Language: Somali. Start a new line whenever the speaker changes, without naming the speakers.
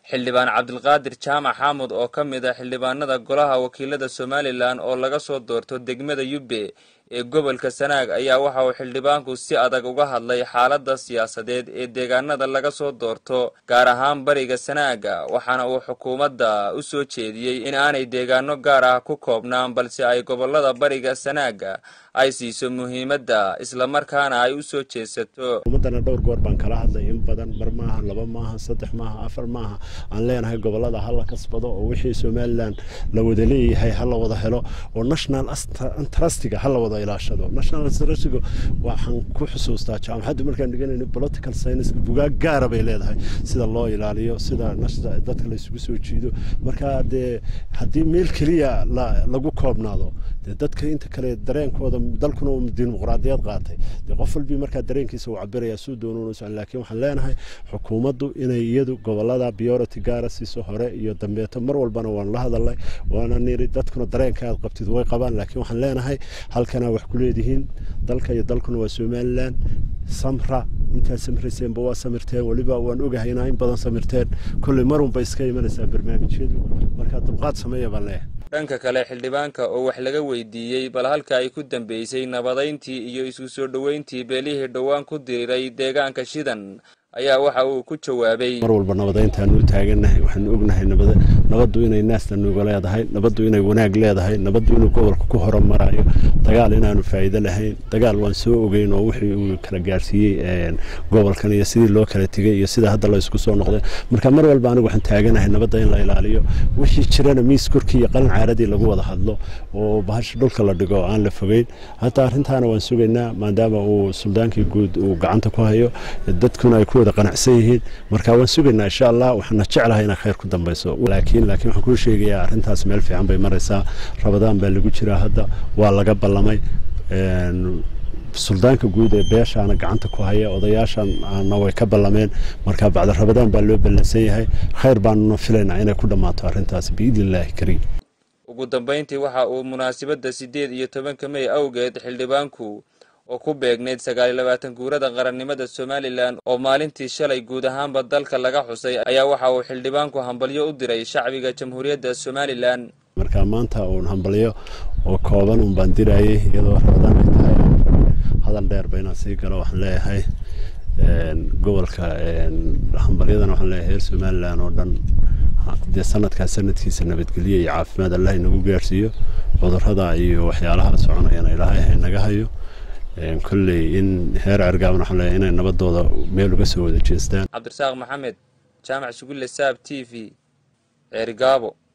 xildhibaan Cabdilqaadir Jaamac Xamuud oo ka mid ah xildhibaanada golaha wakiilada Somaliland oo laga soo doorto degmada Yubbe ee gobolka Sanaag ayaa waxa uu xildhibaanku si adag uga hadlay xaaladda siyaasadeed ee deegaanada laga soo doorto gaar ahaan bariga Sanaag waxaana uu xukuumadda u soo jeediyay in aanay deegaano gaar ah ku koobnaan balse ay gobolada bariga Sanaag ay siiso muhiimadda isla markaana ay u soo jeesato
ummadana dhowr goor baan kala hadlay in badan mar maaha laba maaha saddex maaha afar maaha aan leenahay gobolada hal kasbado oo wixii Somaliland la wada leeyahay hal wada helo oo national trustiga hal wada ilaashado national trustiga waxaan ku xusuustaa jaamacadda markaan dhiganayno political science buugaag gaar ah bay leedahay sida loo ilaaliyo sida dadka la isugu soo jiido marka hadii meel kaliya lagu koobnaado dadka inta kale dareenkooda dalkuna uu dimuqraadiyad qaatay qof walba marka dareenkiisa uu cabiraya soo doonayso laakiin waxaan leenahay xukuumaddu inay iyadu gobolada priority gaar ah siiso hore iyo dambeeto mar walbana waan la hadalay waana niri dadkuna dareenka aad qabtid way qabaan laakiin waxaan leenahay halkana wax ku leedihiin dalka iyo dalkuna waa Somaliland samra inta samreyseen waa samirteen waliba waan ogahay in badan samirteen kulli marun bay iska imanaysaa barnaamijyadu marka dulqaad sameeyo baan leeyahay
dhanka kale xildhibaanka oo wax laga weydiiyay bal halka ay ku dambeysay nabadeyntii iyo isku soo dhaweyntii beelihii dhawaan ku diray deegaanka shidan ayaa waxa uu ku jawaabay
mar walba nabadeyntaan u taaganahay waxaan ognahay nabadu inay naasta nuuga leedahay nabadu inay wanaag leedahay nabadu inuu gobolka ku horumarayo dagaal inaanu faa'iido lahayn dagaal waan soo ogeyn oo wixii uu kala gaarsiiyay gobolkan iyo sidii loo kala tigay iyo sida hadda la isku soo noqday marka mar walba anigu waxaan taaganahay nabada in la ilaaliyo wixii jirana miis korkii iyo qalin caaradii lagu wada hadlo oo bahash dhulka la dhigo aan la fogeyn hata arintaana waan sugaynaa maadaama uu suldaankii guud uu gacanta ku hayo dadkuna ay ku qanacsan yihiin marka waan sugaynaa insha Allah waxaan jeclahay in khayr ku dambayso laakiin waxaan ku sheegayaa arintaas meel fiican bay maraysaa Ramadaan baa lagu jiraa hadda waa laga ballamay suldaanka guud ee beeshaana gacanta ku haya odayaashan aan way ka ballameen marka bacda Ramadaan baa loo ballansan yahay khayr baan filaynaa inay ku dhamaato arintaas biidilaahi kariim
ugu dambeyntii waxa uu munaasabada 18 May awgeed xildhibaanku oo ku beegneed 29 guurada qarannimada Somaliland oo maalintii shalay guud ahaanba dalka laga xusay ayaa waxa uu xildhibaanku hambalyo u diray shacbiga jamhuuriyadda Somaliland
marka maanta uu hambalyo oo kooban u bandirayay iyadoo Ramadaan ay tahay hadal dheer bayna sii galo waxaan leeyahay gobolka hambalyadan waxaan leeyahay Somaliland oo dhan sanadkiisa nabadgelyo iyo caafimaad Allah inagu gaarsiiyo cudurrada iyo waxyaalaha soconayana Ilaahay naga hayo كلي إن هير عرقابنا حلا إن نبض ميل وقسوا وذا جيستان
عبد الرزاق محمد جامع شغل الساب تي في عرقابه